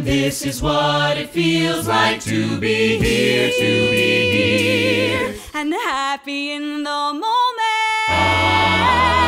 this is what it feels like to be here, to be here, and happy in the moment.